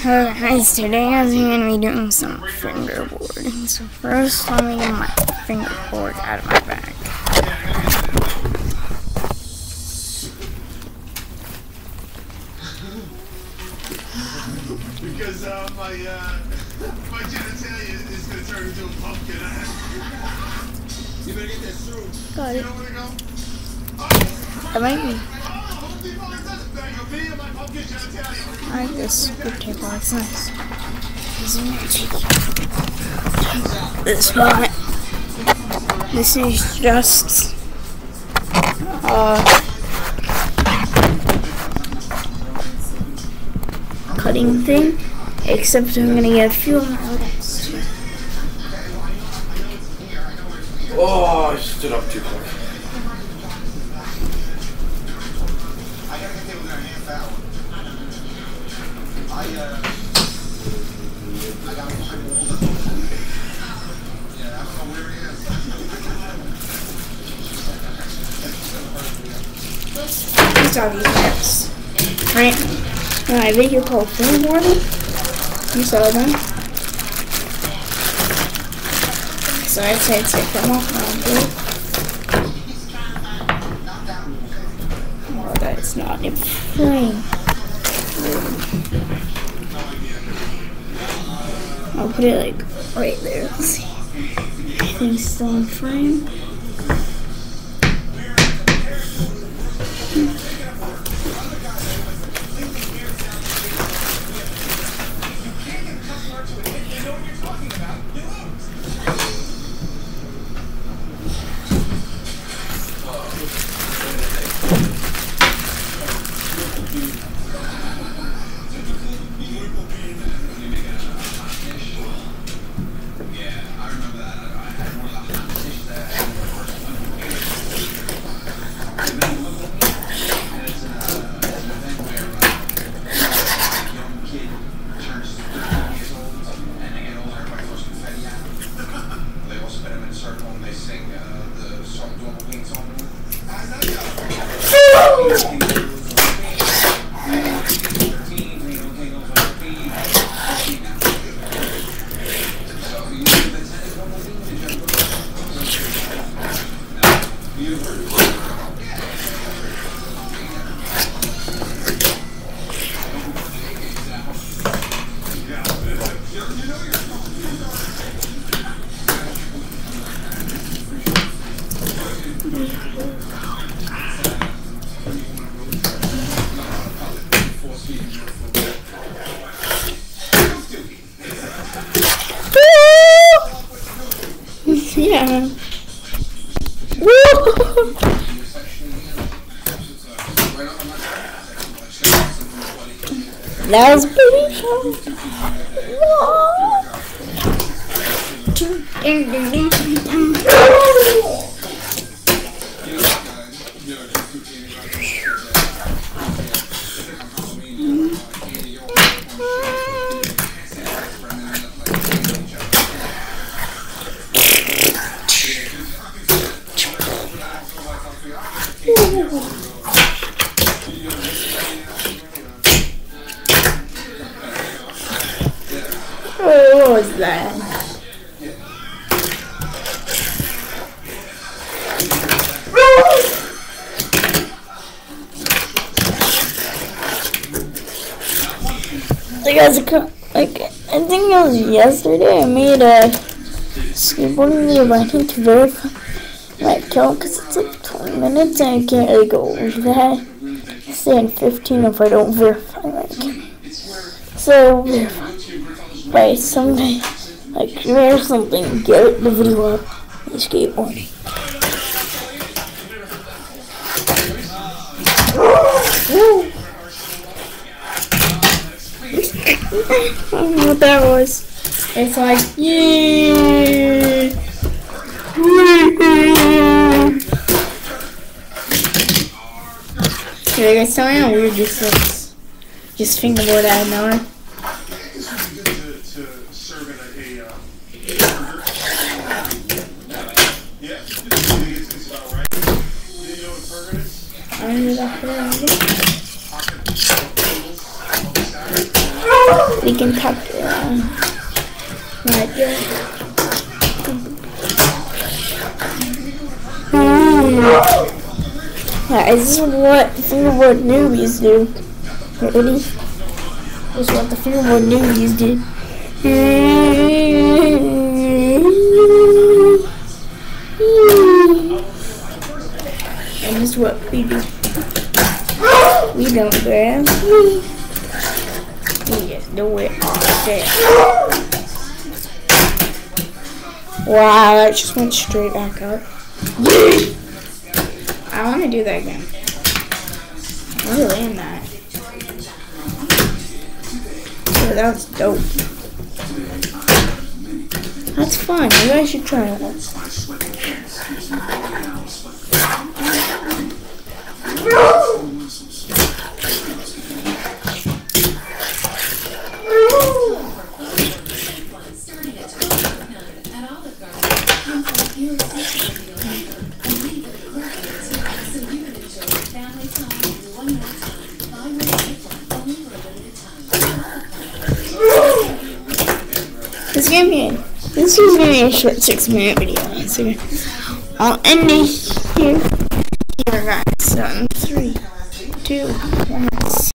Hey guys, today I'm going to be doing some fingerboarding. So first, let me get my fingerboard out of my bag. Because my genitalia is going to turn into a pumpkin. You better get that through. Got it. You know where to go? I might be. I like this scoop table, it's nice. This one. This is just cutting thing, except I'm gonna get a few of my items. Oh, I stood up too quick. These are these apps. Right? My video called fingerboarding. You saw them. So I'd say take them off now. Oh, that's not in frame. I'll put it like right there. Let's see. Everything's still in frame. Yeah. That was pretty fun. What was that? Like, I think it was yesterday I made a skateboarding video, but I need to verify my account because it's like 20 minutes and I can't really go over that. I stay in 15 if I don't verify my account. So, by someday, like, share something, get the video up, and skateboarding. I don't know what that was. It's like, yeah. Can you guys tell me how weird this looks? Just fingerboard out of nowhere. I ended up there. We can talk right there. Alright, this is what fingerboard newbies do. Ready? This is what the fingerboard newbies did. And this is what we do. We don't grab. We just do it ourselves. Wow, that just went straight back up. I want to do that again. I want to land that. Yeah, that was dope. That's fun. You guys should try that. This is gonna be a short 6-minute video. So I'll end it here, guys. So in 3, 2, 1.